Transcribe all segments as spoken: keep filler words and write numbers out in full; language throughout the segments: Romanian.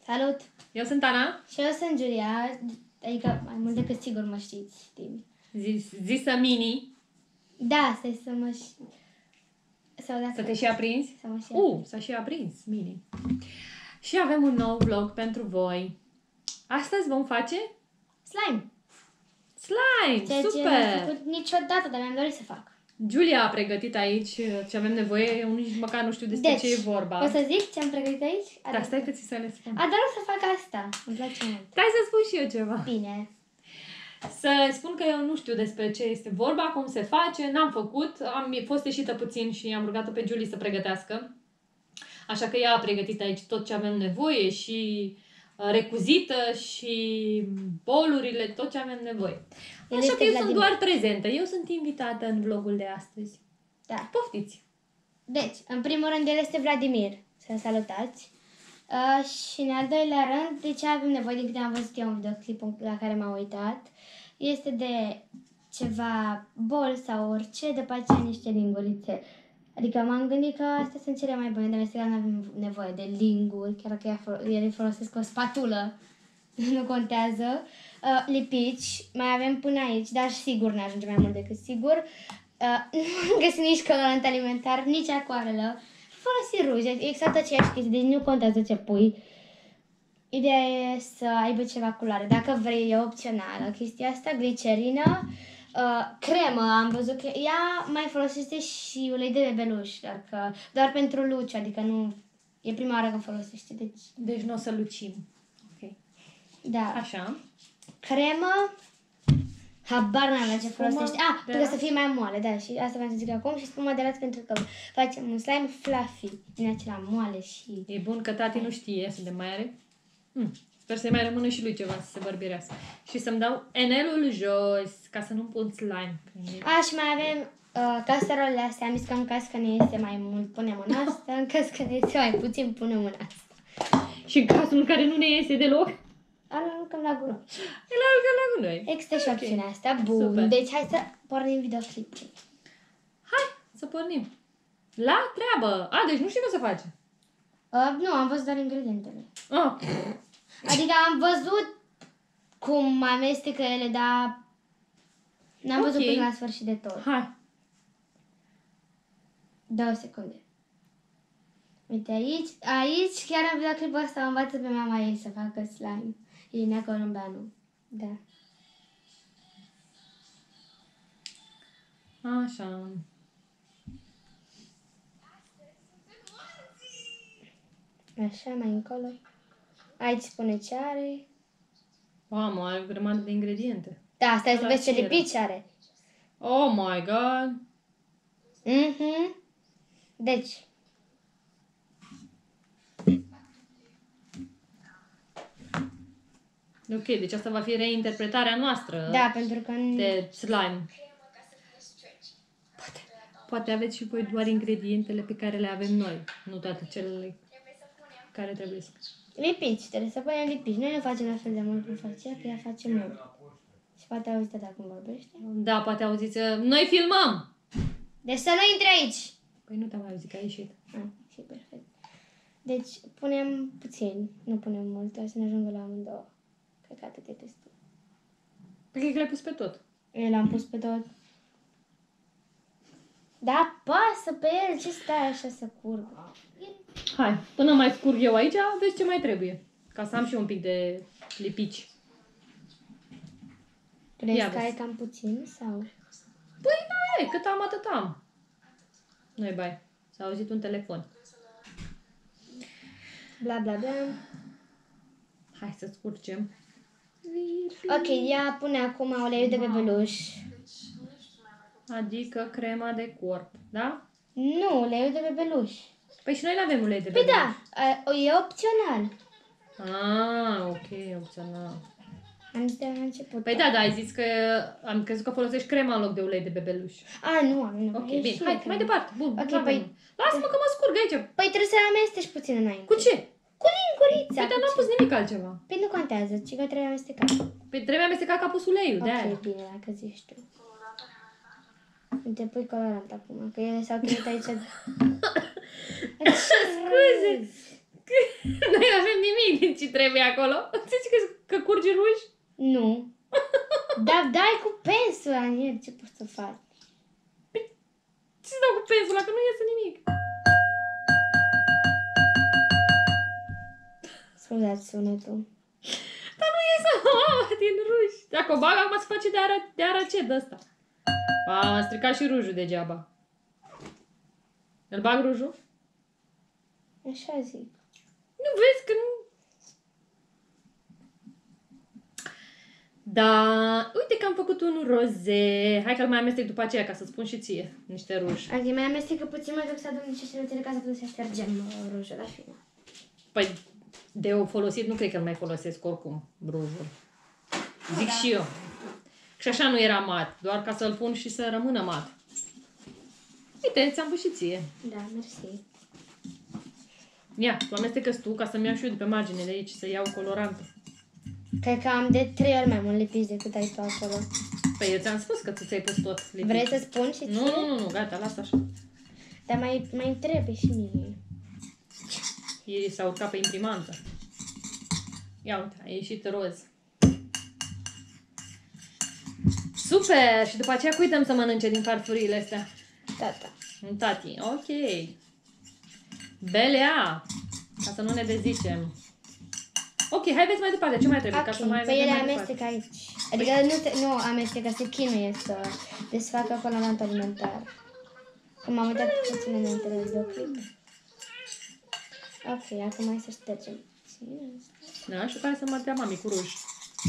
Salut! Eu sunt Ana. Și eu sunt Julia, adică mai mult decât sigur mă știți, Timi. Zis, zisă Mini. Da, stai să mă și... Sau dacă... Să te și aprinzi? Să mă și Uh, s-a și aprins, Mini. Și avem un nou vlog pentru voi. Astăzi vom face slime. slime, Ceea super! ce n-am făcut niciodată, dar mi-am dorit să fac. Julia a pregătit aici ce avem nevoie, eu nici măcar nu știu despre deci, ce e vorba. o să zic ce am pregătit aici? Da, stai că ți să le spun. Ador să fac asta, îmi place mult. Stai să spun și eu ceva. Bine. Să spun că eu nu știu despre ce este vorba, cum se face, n-am făcut, am fost ieșită puțin și am rugat-o pe Julie să pregătească. Așa că ea a pregătit aici tot ce avem nevoie și recuzită și bolurile, tot ce avem nevoie. El Așa că eu Vladimir. sunt doar prezentă, eu sunt invitată în vlogul de astăzi. Da. Poftiți! Deci, în primul rând, el este Vladimir. Să-l salutați. Uh, și în al doilea rând, de ce avem nevoie, din câte am văzut eu în videoclipul la care m-am uitat, este de ceva bol sau orice, după aceea niște lingurițe. Adică m-am gândit că astea sunt cele mai bune, dar nu avem nevoie de linguri, chiar dacă ele folosesc o spatulă, nu contează. Uh, lipici, mai avem până aici, dar sigur ne ajunge mai mult decât sigur. Uh, nu am găsit nici colorant alimentar, nici acoarelă. Folosi ruj, exact aceeași chestie, deci nu contează ce pui. Ideea e să aibă ceva culoare. Dacă vrei, e opțională chestia asta, glicerină, uh, cremă, am văzut că ea mai folosește și ulei de bebeluș, dar că doar pentru luci, adică nu, e prima oară când folosește, deci... Deci nu o să lucim. Ok. Da. Așa. Cremă, habar n-am la ce folosește. Ah, de pentru să fie mai moale, da, și asta v-am să zic acum. Și spuma de raț pentru că facem un slime fluffy, din acela moale și... E bun că tati nu știe să de mai are. Hmm. Sper să-i mai rămână și lui ceva să se bărbirească. Și să-mi dau enelul jos, ca să nu-mi pun slime. A, și mai avem uh, caserolele astea. Am zis că în caz că ne este mai mult, punem în asta. În caz că ne este mai puțin, punem în asta. Și în cazul în care nu ne iese deloc, Aruncăm la gunoi. îl aruncăm la gunoi. Există și opțiunea asta. Bun, Super. deci hai să pornim videoclipul. Hai, să pornim. La treabă. A, deci nu știu cum să face. Uh, nu, am văzut doar ingredientele. Ah. Adică am văzut cum amestecă ele, dar n-am văzut Ok. până la sfârșit de tot. Hai. Două secunde. Uite aici, aici chiar am văzut clipul ăsta, o învață pe mama ei să facă slime. Irinea Columbeanu. Da. Așa. Așa, mai încolo. Aici spune ce are. Mamă, are o grămadă de ingrediente. Da, stai să La vezi ce ce era? lipici are. Oh my god. Mhm. Deci, Ok, deci asta va fi reinterpretarea noastră da, pentru că... de slime. Poate, poate aveți și voi doar ingredientele pe care le avem noi, nu toate celele care trebuie să... Lipici, trebuie să punem lipici. Noi nu facem la fel de mult cum face ea, că ea face mult. Și poate auzi tata cum vorbește. Da, poate auziți, uh, noi filmăm! Deci să nu intri aici! Păi nu te-am mai auzit că ai ieșit. Ah, și perfect. Deci punem puțin, nu punem mult, o să ne ajungă la amândouă. Cred că atât e destul. Păi cred că l-ai pus pe tot. Eu l-am pus pe tot. Da, pasă pe el, ce stai așa să curgă? Hai, până mai scurg eu aici, vezi ce mai trebuie. Ca să am și un pic de lipici. Crezi Ia că ai vezi. cam puțin sau? Păi da, e, cât am atât am. Nu-i bai, s-a auzit un telefon. Bla bla bla. Hai să scurgem. Ok, ea pune acum uleiul de bebeluș. Adică crema de corp, da? Nu, uleiul de bebeluș. Păi și noi nu avem ulei de Păi bebeluș. da, a- e opțional. Ah, ok, opțional. Am zis de la început. Păi da, da, ai zis că am crezut că folosești crema în loc de ulei de bebeluș. A, nu, am nu. Ok, e bine, și hai, cremă. mai departe. Bun, Ok, n-avem. păi- Lasă-mă că mă scurg aici. Păi trebuie să amesteci puțin înainte. Cu ce? Cu lingurița. Păi dar cu n-am ce? pus nimic altceva. Păi nu contează, ci că trebuie amestecat. Păi trebuie amestecat ca pus uleiul, de aia. Ok, bine, dacă zici tu. Uite, pui colorant acum, că ele s-au chinuit aici. Ce Scuze. Noi avem nimic din ce trebuie acolo. Zici că, că curge ruj? Nu. Dar dai cu pensul, Aniel, ce poți să faci? Ce-ți dau cu pensul ăla, că nu iese nimic? Scuzați sunetul. Dar nu iese oh, din ruj. Dacă o bag, acum se face de, ara, de aracet ăsta. A, am stricat și rujul degeaba. Îl bag rujul? Așa zic. Nu vezi că nu... Da, uite că am făcut un roze. Hai că-l mai amestec după aceea ca să spun și ție niște ruj. Adică mai amestecă puțin, mai duc să adun niște șervețele ca să putem să ștergem uh, rujul la final. Păi, de o folosit, nu cred că îl mai folosesc oricum, rujul. Zic Da. și eu. Și așa nu era mat, doar ca să-l pun și să rămână mat. Uite, ți-am pus și ție. Da, mersi. Ia, tu amestecă-ți tu ca să-mi iau și eu de pe margine de aici, să iau colorantul. Cred că am de trei ori mai mult lipici decât ai tu acolo. Păi eu ți-am spus că tu ți-ai pus tot lipit. Vrei să spun și ție? Nu, nu, nu, nu, gata, lasă așa. Dar mai, mai trebuie și mie. Ieri s-a urcat pe imprimantă. Ia uite, a ieșit roz. Super! Și după aceea cui dăm să mănânce din farfurile astea? Tata. Un tati. Ok. Belea! Ca să nu ne dezicem. Ok, haideți mai departe. Ce mai trebuie? Ca să mai Ok, păi mergem ele mai amestec departe. aici. Adică nu, te, nu amestecă, se chinuie să desfacă colorantul alimentar. Că m-am uitat puțin înainte de videoclip. Ok, acum hai să ștergem. Da, și care să mă dea mami cu ruj.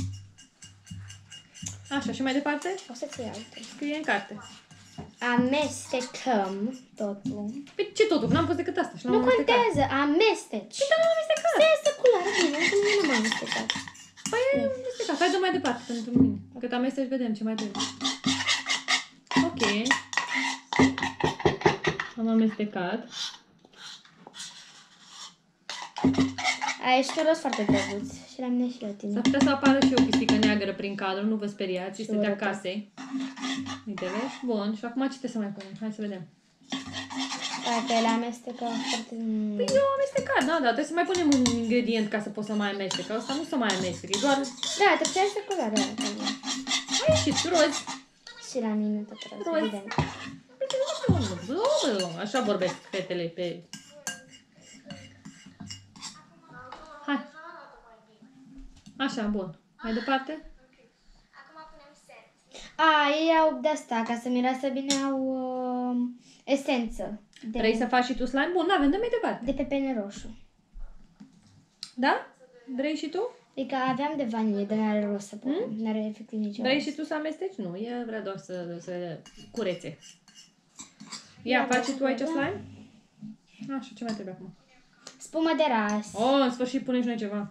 Așa, și mai departe? O să-ți iau uite. Scrie în carte. Amestecăm totul. Păi ce totul? N-am pus decât asta și Nu n-am amestecat. contează, amesteci. Păi da, am amestecat. Stai asta culoare, bine, că nu m-am amestecat. Păi am amestecat. Hai dă mai departe pentru mine. Cât amesteci, vedem ce mai trebuie. Ok. Am amestecat. Ai și un rost foarte drăguț. Și la mine și la tine. S-ar putea să apară și o pistică neagră prin cadru, nu vă speriați, este de Sigur, da. acasei. Uite, vezi? Bun, și acum ce trebuie să mai punem? Hai să vedem. Dacă le amestecă foarte... Păi eu am amestecat, da, da, trebuie să mai punem un ingredient ca să pot să mai amestec, că ăsta nu să mai amestec, e doar... Da, te puteai să culoare. A ieșit roz. Și la mine tot roz, Roz. evident. Așa vorbesc fetele pe... Hai. Așa, bun. Mai departe? A, ei au de-asta, ca să miroasă bine, au uh, esență. De, Vrei să faci și tu slime? Bun, avem, dă mai departe. de pepene roșu. Da? Vrei și tu? Adică aveam de vanilie, dar n-are rost să pun. Hmm? N-are efectiv nicio Vrei rost. și tu să amesteci? Nu, e vrea doar să, să curețe. Ia, Da, faci și tu aici da. slime? Așa, ce mai trebuie acum? Spumă de ras. Oh, în sfârșit punem și noi ceva.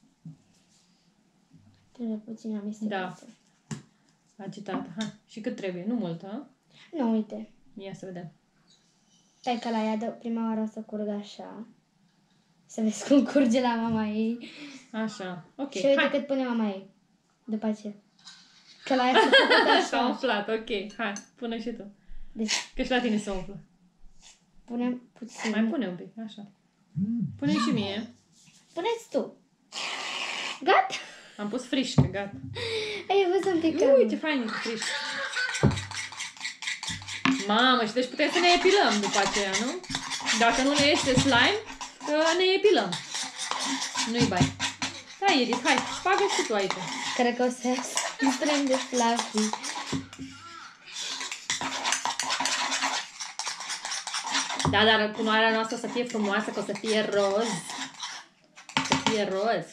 Trebuie puțin amestecat. Da. Agitată. Hai. Și cât trebuie? Nu mult, ha? Nu, uite. Ia să vedem. Stai că la ea de prima oară o să curgă așa. Să vezi cum curge la mama ei. Așa. Ok. Și uite Hai. cât pune mama ei. După aceea. Că la ea se făcut S-a așa. umflat, ok. Hai, pune și tu. Deci Că și la tine se umflă. punem puțin. Mai pune un pic, așa. Pune și mie. Puneți tu. Gata? Am pus frișcă, gata. Ai văzut un pic. Ui, ce fain e cu frișcă. Mamă, și deci putem să ne epilăm după aceea, nu? Dacă nu ne este slime, ne epilăm. Nu-i bai. Hai, Iris, hai, bagă și tu aici. Cred că o să strâng de fluffy. Da, dar culoarea noastră să fie frumoasă, că o să fie roz. Să fie roz.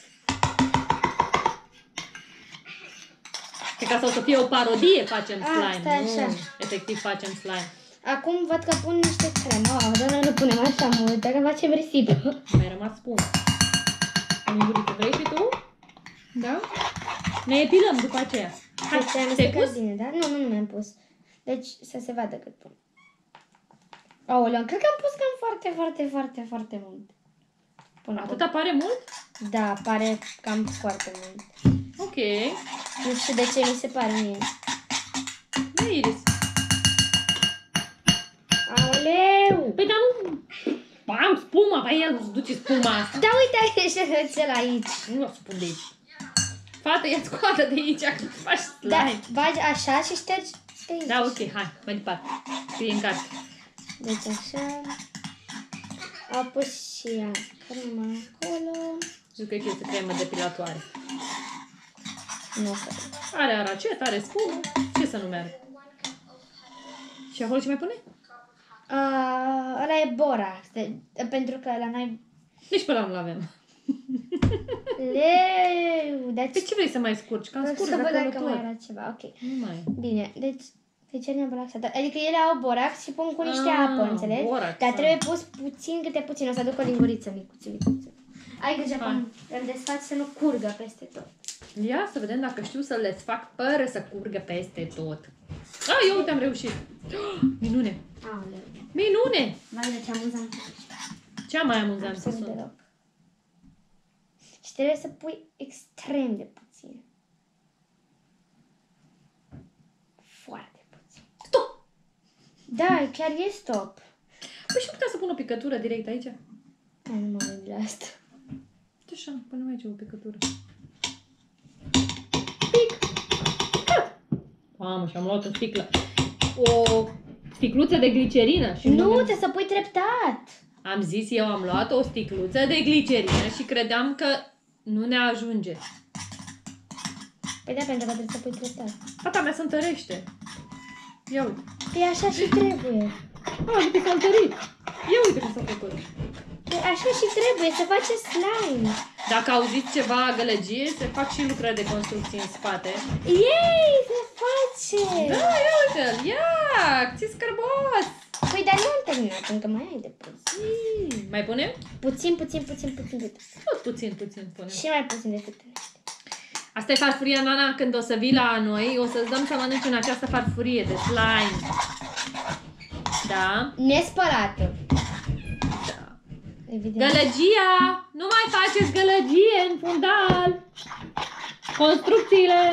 Cred că asta o să fie o parodie, facem Ah, slime. stai Nu, așa. efectiv facem slime. Acum văd că pun niște cremă. Oh, dar noi nu punem așa mult, dacă facem risipă. Mai rămas spun. Linguriță, vrei și tu? Da? Ne epilăm după aceea. Hai, Deci am te-ai pus? bine, da? Nu, nu, nu mi-am pus. Deci să se vadă cât pun. Aoleu, cred că am pus cam foarte, foarte, foarte, foarte mult. Până acum. Atât apare mult? Da, pare cam foarte mult. Ok. Nu știu de ce mi se pare mie. Da, Iris. Aoleu! Păi dar nu... Am spuma, pe el nu-ți duce spuma asta. Da, uite, e cel aici. Nu o să pun de aici. Fată, ia-ți coada de aici, că faci slime. Da, bagi așa și ștergi de aici. Da, ok, hai, mai departe. Scrie în carte. Deci așa. Au pus și ea crema acolo. Zic că este cremă depilatoare. Nu cred. Are aracet, are spumă. Ce să nu meargă? Și acolo ce mai pune? Uh, ăla e borax, de, pentru că la noi... Nici pe ăla nu-l avem. Leu, deci... Pe ce vrei să mai scurgi? Că am scurs să văd acolo dacă mai tot. era ceva, ok. Nu mai. Bine, deci... Deci e boraxată. Adică ele au borax și pun cu niște Ah, apă, înțelegi? borax, Dar ah. trebuie pus puțin câte puțin, o să aduc o linguriță micuță, micuță. Ai grijă Hai. cum îl desfaci să nu curgă peste tot. Ia să vedem dacă știu să le fac fără să curgă peste tot. Ah, eu uite am reușit. Minune! Aoleu. Minune! Vai, ce amuzant. Cea mai amuzantă Absolut sunt. deloc. Și trebuie să pui extrem de puțin. Foarte puțin. Stop! Da, chiar e stop. Păi și putea să pun o picătură direct aici? Ai, nu mă gândi la asta. Uite așa, punem aici o picătură. Pic! Mamă, și-am luat o sticlă. O sticluță de glicerină. Și Nu, nu trebuie să pui treptat. am zis, eu am luat o sticluță de glicerină și credeam că nu ne ajunge. Păi da, pentru că trebuie să pui treptat. Fata mea se întărește. Ia uite. Păi așa și trebuie. Ah, uite s-a întărit. Ia uite cum s-a făcut. Păi așa și trebuie, să face slime. Dacă auziți ceva gălăgie, se fac și lucrări de construcție în spate. Ei, se face! Da, ia uite-l. Ia, ți scârbos. Păi dar nu am terminat, încă mai ai de pus. Ii, mai punem? Puțin, puțin, puțin, puțin de tot. Tot puțin, puțin punem. Și mai puțin decât trebuie. Asta e farfuria, Nana, când o să vii la noi, o să-ți dăm să mănânci în această farfurie de slime. Da? Nespălată. Da. Evident. Gălăgia! Nu mai faceți gălăgie în fundal! Construcțiile!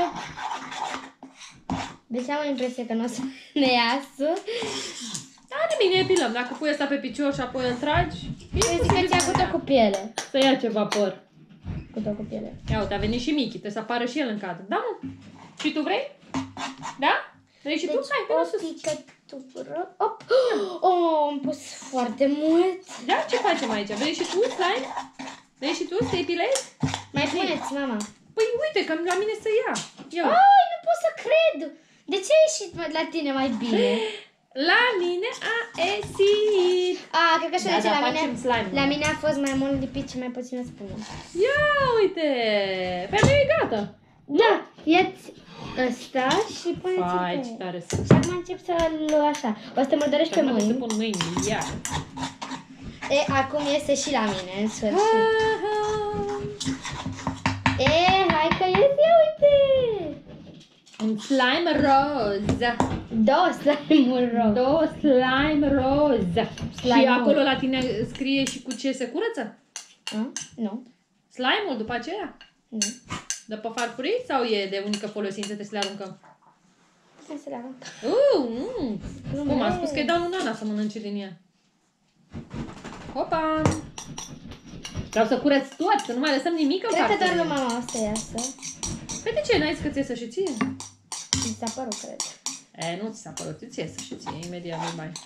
Deci am impresia că nu o să ne iasă. Da, nimic, ne epilăm. Dacă pui asta pe picior și apoi îl tragi, Eu zic că ți-a cu tot cu piele. să ia ceva păr. Cu tot cu piele. Ia uite, a venit și Michi, trebuie să apară și el în cadru. Da, mă? Și tu vrei? Da? Vrei și tu? Hai, Deci, o vină sus. picătură. Op. Oh, am pus foarte mult. Da? Ce facem aici? Vrei și tu slime? Vrei și tu să te epilezi? Mai puneți, mama. Păi uite, că la mine să ia. Ia. Ai, nu pot să cred. De ce a ieșit la tine mai bine? La mine a ieșit. A, cred că așa Da, de ce da, la facem mine. slime. La mine a fost mai mult lipit și mai puțin spumă. Ia uite! Pe mine e gata. Da, ia-ți ăsta și puneți-l Fai, pe ce el. tare sunt. Și acum încep să-l așa. O să te murdărești pe Acum trebuie să mâini. pun mâini. Ia. E, acum iese și la mine, în sfârșit. E, hai că iese, ia uite! Un slime roz. Două slime-uri roz. Două slime roz. Slime Și roz. acolo la tine scrie și cu ce se curăță? A? Nu. Slime-ul după aceea? Nu. De pe farfurii sau e de unică folosință, trebuie să le aruncăm? Hai să le arunc. Uh, mm. Glumesc. Cum a spus că îi dau lui Nana să mănânce din ea. Hopa! Vreau să curăț tot, să nu mai lăsăm nimic în Cred că doar farfurie. lui mama o să iasă. Păi de ce? N-ai zis că ți iesă și ție? Mi s-a părut, cred. E, nu ți s-a părut, ți iesă și ție, imediat nu mai.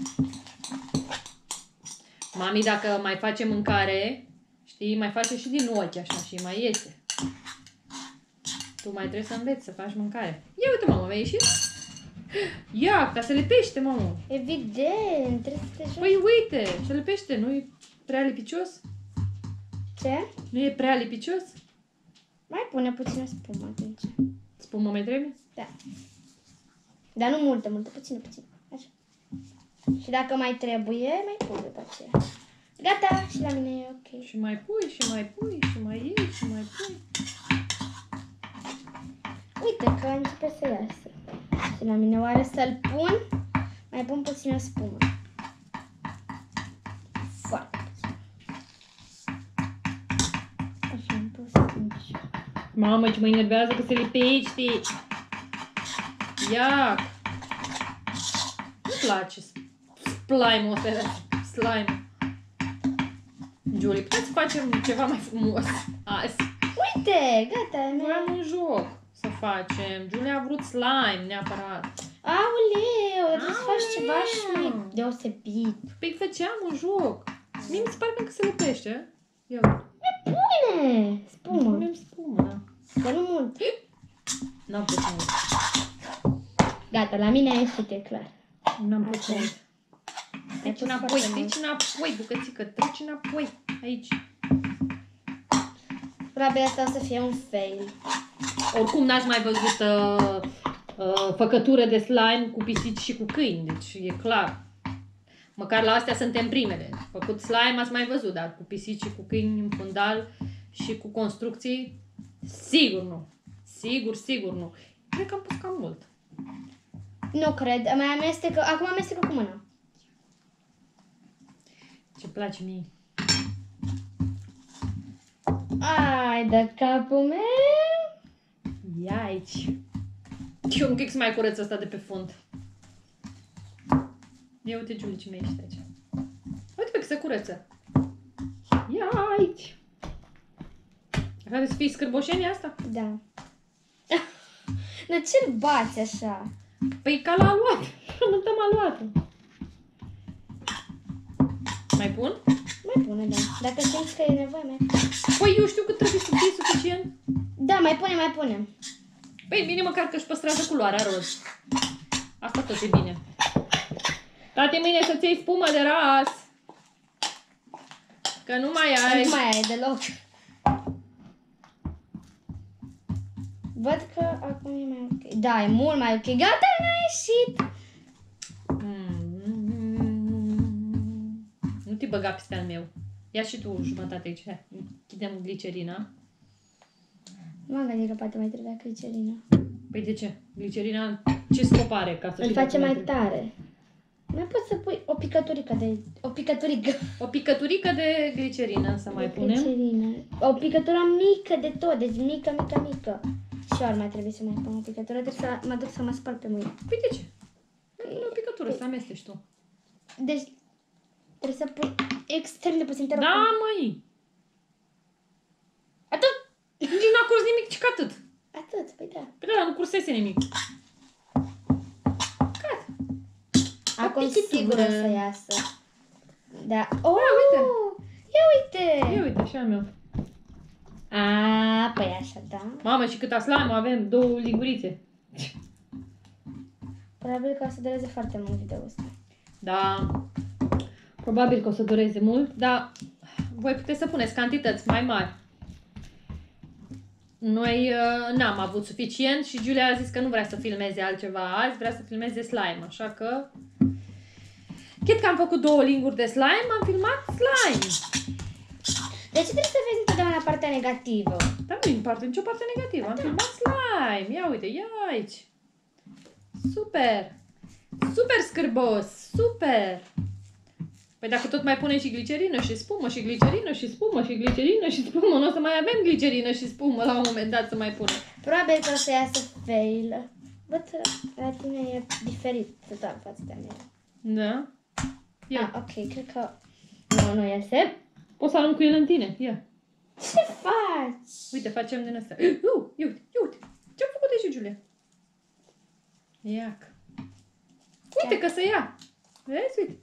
Mami, dacă mai face mâncare, știi, mai face și din ochi așa și mai iese. Tu mai trebuie să înveți să faci mâncare. Ia uite, mamă, mi-a ieșit? Ia, dar se lipește, mamă. Evident, trebuie să te joci. Păi uite, se lipește, nu e prea lipicios? Ce? Nu e prea lipicios? Mai pune puțină spumă atunci. Spumă mai trebuie? Da. Dar nu multă, multă, puțină, puțină. Așa. Și dacă mai trebuie, mai pun după aceea. Gata, și la mine e ok. Și mai pui, și mai pui, și mai iei, și mai pui. Uite că începe să iasă. Și la mine oare să-l pun? Mai pun puțină spumă. Foarte puțin. Așa am pus atunci. Mamă, ce mă enervează că se lipește. Iac. Nu-mi place slime-ul ăsta, slime. Julie, puteți să facem ceva mai frumos azi? Uite, gata. Noi am un joc să facem. Julia a vrut slime neapărat. Aoleu, trebuie să faci ceva și Aoleu. mai deosebit. Păi făceam un joc. Mie mi se pare că încă se lăpește. Ia, Pune! Spumă. punem spumă, da. Că nu mult. N-am pus mult. Gata, la mine a ieșit, e clar. N-am pus Așa. mult. Ai Treci pus înapoi, foarte mult. treci înapoi, bucățică, treci înapoi. Aici. Probabil asta o să fie un fail. Oricum n-ați mai văzut uh, uh, făcătură de slime cu pisici și cu câini, deci e clar. Măcar la astea suntem primele. Făcut slime ați mai văzut, dar cu pisici și cu câini în fundal și cu construcții, sigur nu. Sigur, sigur nu. Cred că am pus cam mult. Nu cred, mai amestecă, acum amestecă cu mâna. Ce place mie. Ai de capul meu. Ia aici. Eu un pic să mai curăț asta de pe fund. Ia uite, Julie, ce mi-a ieșit aici. Uite pe că se curăță. Ia aici. Așa de să fii scârboșenia asta? Da. Dar ce-l bați așa? Păi ca la aluat. Mântăm aluatul. Mai pun? Mai pune, da. Dacă simți că e nevoie, mai pune. Păi eu știu că trebuie să fie suficient. Da, mai pune, mai pune. Păi bine măcar că își păstrează culoarea roz. Asta tot e bine. Tati, mâine să-ți iei spumă de ras. Că nu mai ai. Nu mai ai deloc. Văd că acum e mai ok. Da, e mult mai ok. Gata, n-a ieșit. Mm. Nu te băga peste al meu. Ia și tu jumătate aici. Hai, închidem glicerina. Nu m-am gândit că poate mai trebuia glicerină. Păi de ce? Glicerina ce scop are? Ca să Îl fie face mai documentul? tare. Mai poți să pui o picăturică de... O picăturică. O picăturică de glicerină să mai de punem. glicerină. O picătură mică de tot. Deci mică, mică, mică. Și ori mai trebuie să mai pun o picătură. Trebuie să mă duc să mă spăl pe mâini. Păi de ce? O picătură, să amesteci tu. Deci trebuie să pui extrem de puțin. Te rog. Da, măi! Atât. Nici n-a curs nimic, ci că atât. Atât, păi da. Păi da, nu cursese nimic. Gata. Acum pichitură. sigur o să iasă. Da. Oh, uite. Ia uite. Ia uite, așa al meu. A, păi așa, da. Mamă, și câta slime avem, două lingurițe. Probabil că o să dureze foarte mult video ăsta. Da. Probabil că o să dureze mult, dar voi puteți să puneți cantități mai mari. Noi uh, n-am avut suficient și Julia a zis că nu vrea să filmeze altceva azi, vrea să filmeze slime, așa că... Chit că am făcut două linguri de slime, am filmat slime. De ce trebuie să vezi întotdeauna partea negativă? Dar nu parte nicio parte negativă, am filmat slime. Ia uite, ia aici. Super. Super scârbos, super. Păi dacă tot mai punem și glicerină și spumă și glicerină și spumă și glicerină și spumă, nu o să mai avem glicerină și spumă la un moment dat să mai punem. Probabil că o să iasă fail. Văd că la tine e diferit total față de mine. Da? Ia. Ah, ok, cred că... Nu, nu iese. Poți să arunc cu el în tine, ia. Ce faci? Uite, facem din asta. Uh, ia uite, ia uite. Ce-am făcut aici, Julia? Iac. Uite că se ia. Vezi, uite.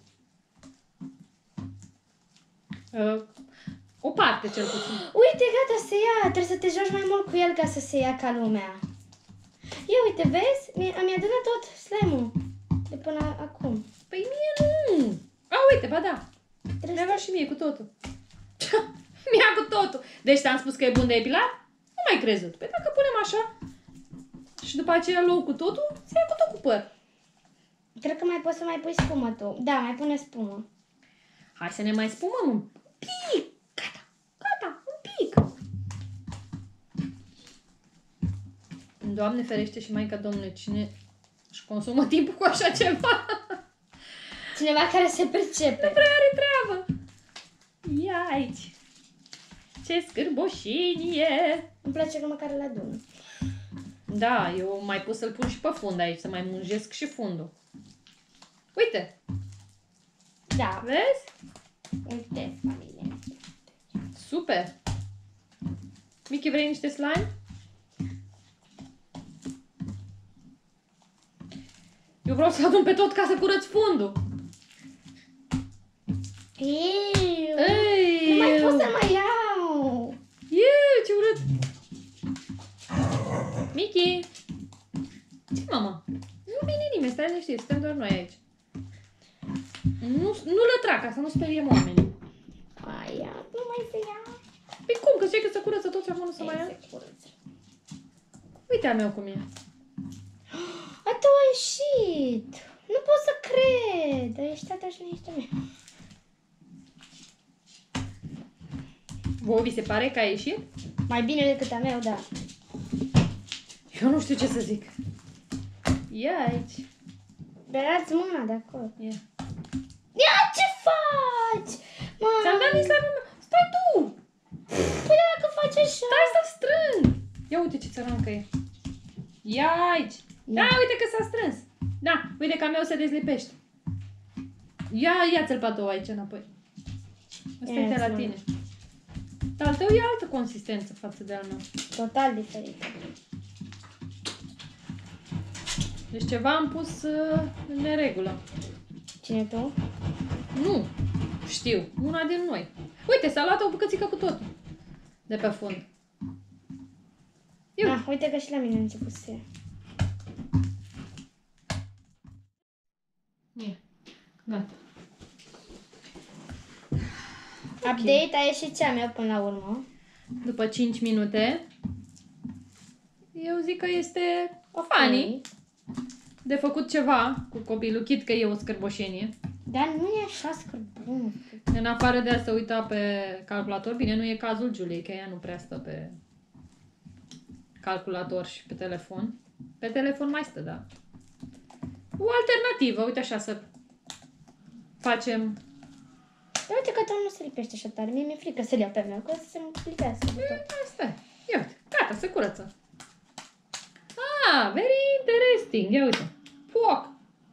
Uh, o parte cel puțin. Uite, gata, se ia. Trebuie să te joci mai mult cu el ca să se ia ca lumea. Ia uite, vezi? Mi- Mi-a adunat tot slime-ul de până acum. Păi mie nu. A, uite, ba da. Trebuie Mi-a luat și mie cu totul. Mi-a cu totul. Deci te-am spus că e bun de epilat? Nu mai crezut. Păi dacă punem așa și după aceea luăm cu totul, se ia cu tot cu păr. Cred că mai poți să mai pui spumă tu. Da, mai pune spumă. Hai să ne mai spumăm un pic. Gata, gata, un pic. Doamne ferește și Maica Domnului, cine își consumă timpul cu așa ceva? Cineva care se percepe. Nu prea are treabă. Ia aici. Ce scârboșenie. Îmi place că măcar îl adună. Da, eu mai pus să-l pun și pe fund aici, să mai mungesc și fundul. Uite, Da. vezi? Uite, familie. super! Michi, vrei niște slime? Eu vreau să adun pe tot ca să curăț fundul. Iu, Ei, nu mai pot să mai iau. Iu, ce urât! Michi! Ce, mama? Nu vine nimeni, stai liniștit, suntem doar noi aici. Nu, nu lătra, ca să nu speriem oamenii. Ai, ia, nu mai se ia. Păi cum? Că ziceai că se curăță tot și acum nu se mai ia? Se curăță. Uite a meu cum e. A, tu ai ieșit. Nu pot să cred. Ai ieșit atunci și nu ești a mea. Vouă vi se pare că a ieșit? Mai bine decât a meu, da. Eu nu știu ce să zic. Ia aici. Berați mâna de acolo. Ia. Ia, ce faci? Ți-am dat din slime-ul meu. Stai tu! Păi dacă faci așa. Stai să strâng! Ia uite ce țărancă e. Ia aici. Da, uite că s-a strâns. Da, uite că a meu se dezlipește. Ia, ia-ți-l patou aici înapoi. Asta e de la tine. Dar al tău e altă consistență față de al meu. Total diferit. Deci ceva am pus uh, în neregulă. Cine tu? Nu, știu, una din noi. Uite, s-a luat o bucățică cu totul. De pe fund. Iu. Ah, uite că și la mine a început să ia. Ia. Gata. Update, a ieșit cea mea până la urmă. După cinci minute, eu zic că este funny de făcut ceva cu copilul, chit că e o scârboșenie. Dar nu e așa scârbun. În afară de a se uita pe calculator, bine, nu e cazul Juliei, că ea nu prea stă pe calculator și pe telefon. Pe telefon mai stă, da. O alternativă, uite așa, să facem... Dar uite că tot nu se lipește așa tare. Mie mi-e frică să-l iau pe meu, că să se lipească. Asta e. Ia uite, gata, se curăță. Ah, very interesting. Ia uite. Foc.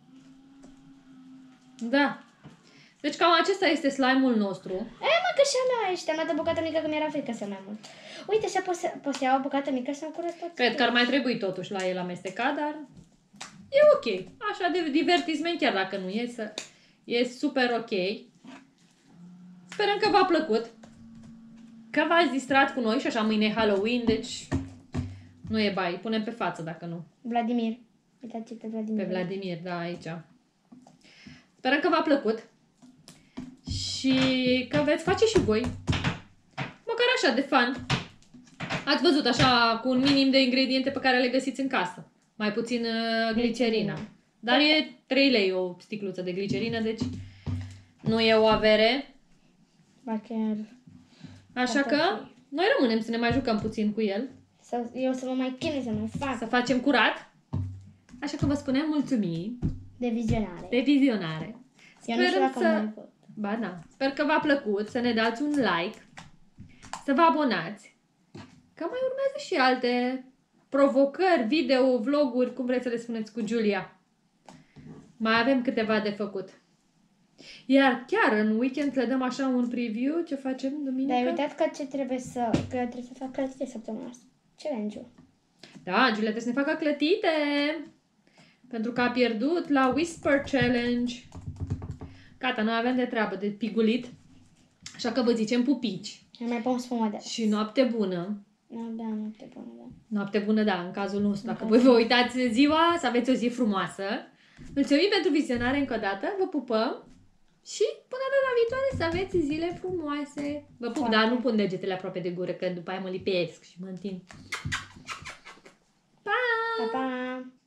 Da. Deci cam acesta este slime-ul nostru. E, mă, că și a mea ești. Am luat o bucată mică că mi-era frică să mai mult. Uite, așa poți să, poți să iau o bucată mică să-mi curăț tot. Cred că ar mai trebui totuși la el amestecat, dar e ok. Așa de divertisment, chiar dacă nu e, să... e super ok. Sperăm că v-a plăcut. Că v-ați distrat cu noi și așa mâine e Halloween, deci nu e bai. Punem pe față dacă nu. Vladimir. Uitați pe Vladimir. Pe Vladimir, da, aici. Sperăm că v-a plăcut și că veți face și voi. Măcar așa, de fun. Ați văzut așa, cu un minim de ingrediente pe care le găsiți în casă. Mai puțin uh, glicerină. Dar e trei lei o sticluță de glicerină, deci nu e o avere. Ba chiar... Așa că noi rămânem să ne mai jucăm puțin cu el. Sau eu să mă mai chinui, să mai fac. Să facem curat. Așa că vă spunem mulțumim De vizionare. de vizionare. Eu nu știu Sperăm dacă să... mai pot. Ba da. Sper că v-a plăcut, să ne dați un like, să vă abonați, că mai urmează și alte provocări, video, vloguri, cum vreți să le spuneți, cu Giulia. Mai avem câteva de făcut. Iar chiar în weekend le dăm așa un preview ce facem duminică. Dar ai uitat că ce trebuie să... Că trebuie să fac clătite săptămâna asta. Challenge-ul. Da, Giulia trebuie să ne facă clătite. Pentru că a pierdut la Whisper Challenge. Gata, noi avem de treabă de pigulit. Așa că vă zicem pupici. Eu mai pun spumă de Și noapte bună. Da, da, noapte bună, da. Noapte bună, da, în cazul nostru. Dacă În voi cazul vă uitați ziua, să aveți o zi frumoasă. Mulțumim pentru vizionare încă o dată. Vă pupăm. Și până data viitoare să aveți zile frumoase. Vă pup, Foarte. dar nu pun degetele aproape de gură, că după aia mă lipesc și mă întind. Pa! Pa, pa!